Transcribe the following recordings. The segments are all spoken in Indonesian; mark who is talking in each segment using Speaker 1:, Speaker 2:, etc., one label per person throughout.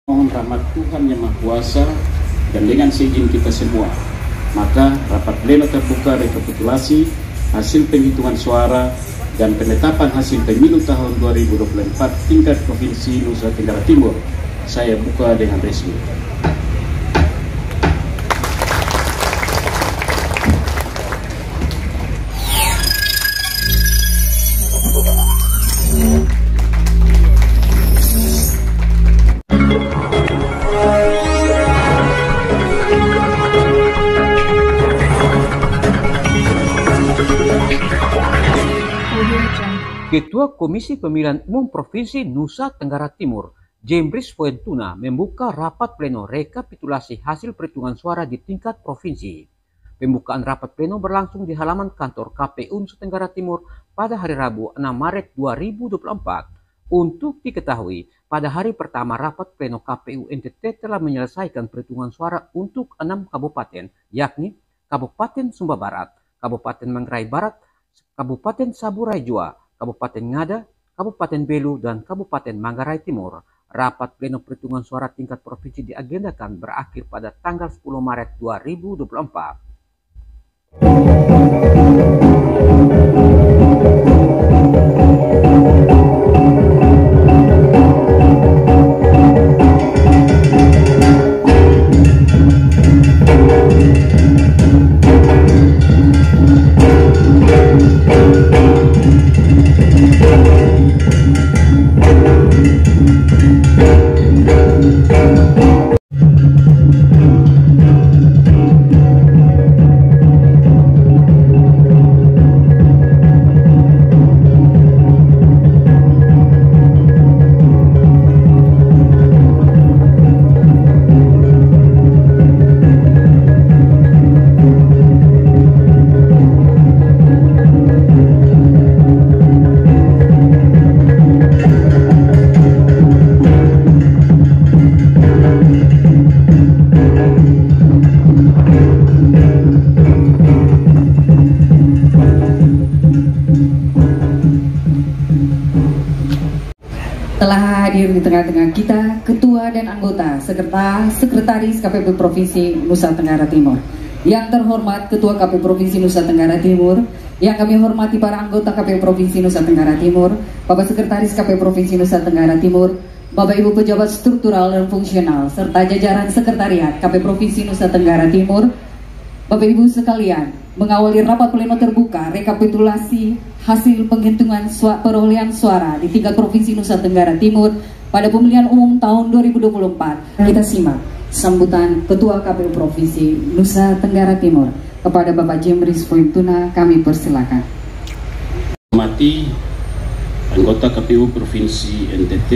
Speaker 1: Mohon rahmat Tuhan Yang Maha Kuasa dan dengan seizin kita semua, maka rapat pleno terbuka rekapitulasi hasil penghitungan suara dan penetapan hasil pemilu tahun 2024 tingkat Provinsi Nusa Tenggara Timur saya buka dengan resmi.
Speaker 2: Ketua Komisi Pemilihan Umum Provinsi Nusa Tenggara Timur, Jembris Poentuna, membuka rapat pleno rekapitulasi hasil perhitungan suara di tingkat provinsi. Pembukaan rapat pleno berlangsung di halaman kantor KPU Nusa Tenggara Timur pada hari Rabu 6 Maret 2024. Untuk diketahui, pada hari pertama rapat pleno KPU NTT telah menyelesaikan perhitungan suara untuk 6 kabupaten, yakni Kabupaten Sumba Barat, Kabupaten Manggarai Barat, Kabupaten Saburai Jua, Kabupaten Ngada, Kabupaten Belu, dan Kabupaten Manggarai Timur. Rapat pleno perhitungan suara tingkat provinsi diagendakan berakhir pada tanggal 10 Maret 2024.
Speaker 3: Telah hadir di tengah-tengah kita Ketua dan anggota Sekretaris KPU Provinsi Nusa Tenggara Timur. Yang terhormat Ketua KPU Provinsi Nusa Tenggara Timur, yang kami hormati para anggota KPU Provinsi Nusa Tenggara Timur, Bapak Sekretaris KPU Provinsi Nusa Tenggara Timur, Bapak Ibu pejabat struktural dan fungsional, serta jajaran Sekretariat KPU Provinsi Nusa Tenggara Timur. Bapak Ibu sekalian, mengawali rapat pleno terbuka rekapitulasi hasil penghitungan perolehan suara di tingkat Provinsi Nusa Tenggara Timur pada pemilihan umum tahun 2024. Kita simak sambutan Ketua KPU Provinsi Nusa Tenggara Timur. Kepada Bapak Jembris Poentuna, kami persilakan.
Speaker 1: Hormati anggota KPU Provinsi NTT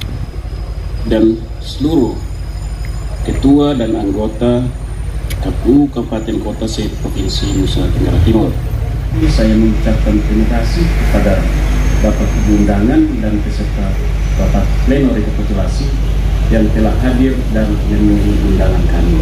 Speaker 1: dan seluruh ketua dan anggota KPU Kabupaten Kota se-Provinsi Nusa Tenggara Timur. Saya mengucapkan terima kasih kepada Bapak Ibu undangan dan peserta rapat pleno rekapitulasi yang telah hadir dan memenuhi undangan kami.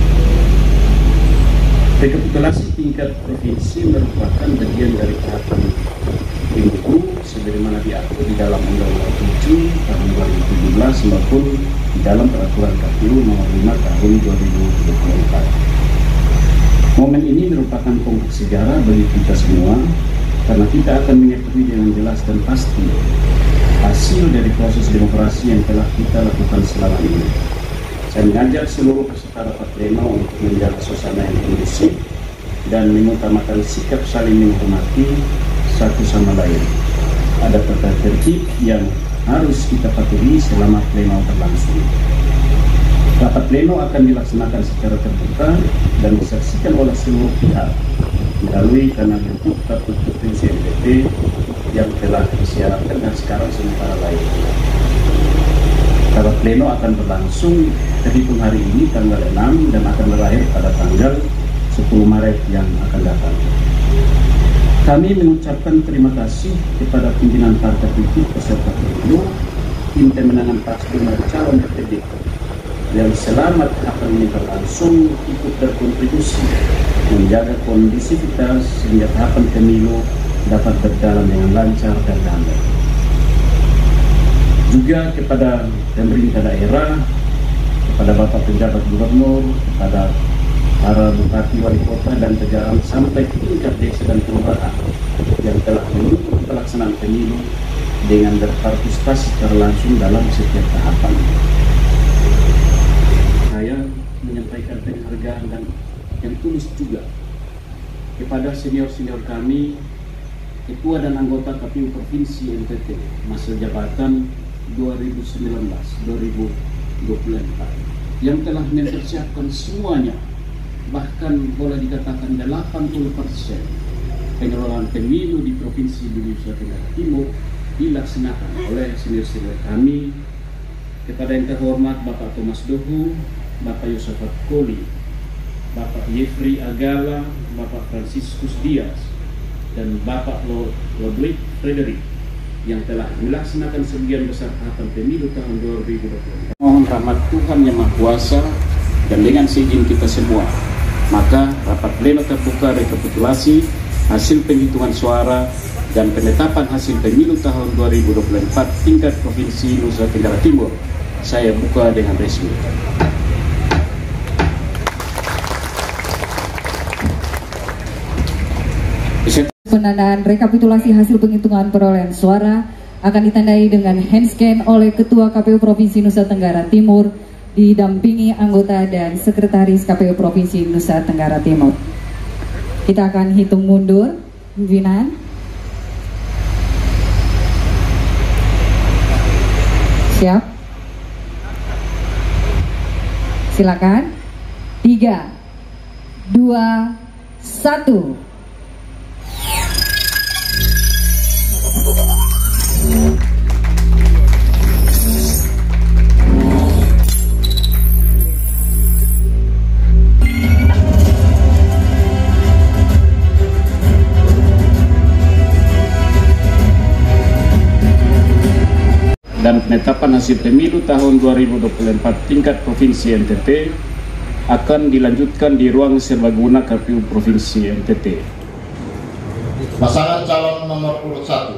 Speaker 1: Rekapitulasi tingkat provinsi merupakan bagian dari tahapan pemilu sebagaimana diatur di dalam Undang-Undang 7 tahun 2017 maupun di dalam Peraturan KPU Nomor 5 tahun 2024. Momen ini merupakan tonggak sejarah bagi kita semua karena kita akan mengetahui dengan jelas dan pasti hasil dari proses demokrasi yang telah kita lakukan selama ini. Saya mengajak seluruh peserta rapat pleno untuk menjaga suasana yang kondusif dan mengutamakan sikap saling menghormati satu sama lain. Ada tata tertib yang harus kita patuhi selama pleno berlangsung. Rapat pleno akan dilaksanakan secara terbuka dan disaksikan oleh seluruh pihak melalui kanal YouTube KPU Provinsi NTT yang telah disiarkan dan sekarang sementara lain. Rapat pleno akan berlangsung terhitung hari ini tanggal 6 dan akan berakhir pada tanggal 10 Maret yang akan datang. Kami mengucapkan terima kasih kepada pimpinan partai politik peserta pemilu, tim pemenangan paslon dan calon terpilih yang selama tahapan ini berlangsung ikut berkontribusi menjaga kondisivitas sehingga tahapan pemilu dapat berjalan dengan lancar dan damai. Juga kepada pemerintah daerah kepada Bapak Penjabat Gubernur, kepada para bupati, wali kota, dan jajaran sampai tingkat desa dan kelurahan yang telah mendukung pelaksanaan pemilu dengan berpartisipasi secara langsung dalam setiap tahapan. Saya menyampaikan penghargaan dan yang tulus juga kepada senior-senior kami, Ketua dan anggota KPU Provinsi NTT masa jabatan 2019-2024 yang telah mempersiapkan semuanya, bahkan boleh dikatakan 80% pengelolaan pemilu di Provinsi Nusa Tenggara Timur dilaksanakan oleh senior-senior kami. Kepada yang terhormat Bapak Thomas Dohu, Bapak Yosafat Koli, Bapak Yefri Agala, Bapak Franciscus Dias, dan Bapak Lodwig Frederick yang telah dilaksanakan sebagian besar tahapan pemilu tahun 2024. Mohon rahmat Tuhan Yang Maha Kuasa dan dengan seizin kita semua, maka rapat pleno terbuka rekapitulasi hasil penghitungan suara dan penetapan hasil pemilu tahun 2024 tingkat Provinsi Nusa Tenggara Timur saya buka dengan resmi.
Speaker 3: Penandaan rekapitulasi hasil penghitungan perolehan suara akan ditandai dengan handscan oleh Ketua KPU Provinsi Nusa Tenggara Timur didampingi anggota dan sekretaris KPU Provinsi Nusa Tenggara Timur. Kita akan hitung mundur, pimpinan. Siap? Silakan. 3, 2, 1.
Speaker 1: Dan penetapan hasil pemilu tahun 2024 tingkat Provinsi NTT akan dilanjutkan di ruang serbaguna KPU Provinsi NTT.
Speaker 4: Pasangan calon nomor urut 1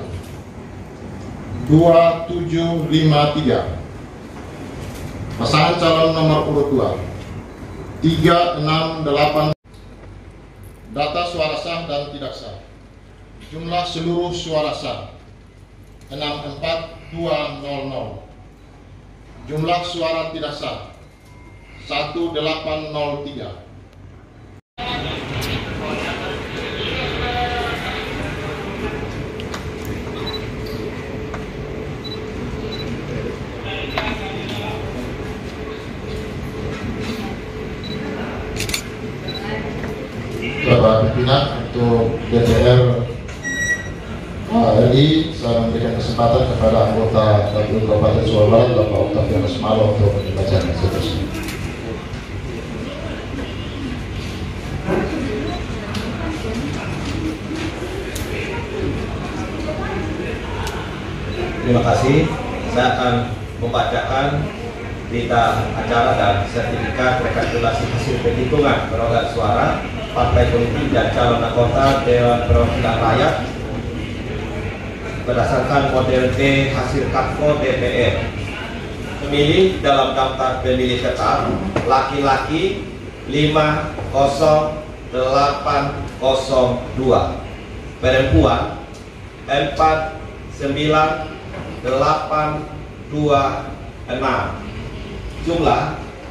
Speaker 4: 2753. Pasangan calon nomor urut 2 368. Data suara sah dan tidak sah. Jumlah seluruh suara sah 64200. Jumlah suara tidak sah 1803. Bapak pimpinan untuk DPR RI, saya memberikan kesempatan kepada anggota KPU Kabupaten Sumatera Barat, Bapak Octavianus Malo, untuk membacakan seterusnya.
Speaker 5: Terima kasih. Saya akan membacakan berita acara dan sertifikat rekapitulasi hasil penghitungan perolehan suara partai politik dan calon anggota Dewan Perwakilan Rakyat berdasarkan model D hasil KAPO DPR. Pemilih dalam daftar pemilih tetap laki-laki 50802, perempuan 49826, jumlah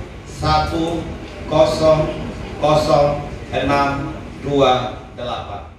Speaker 5: 1000628.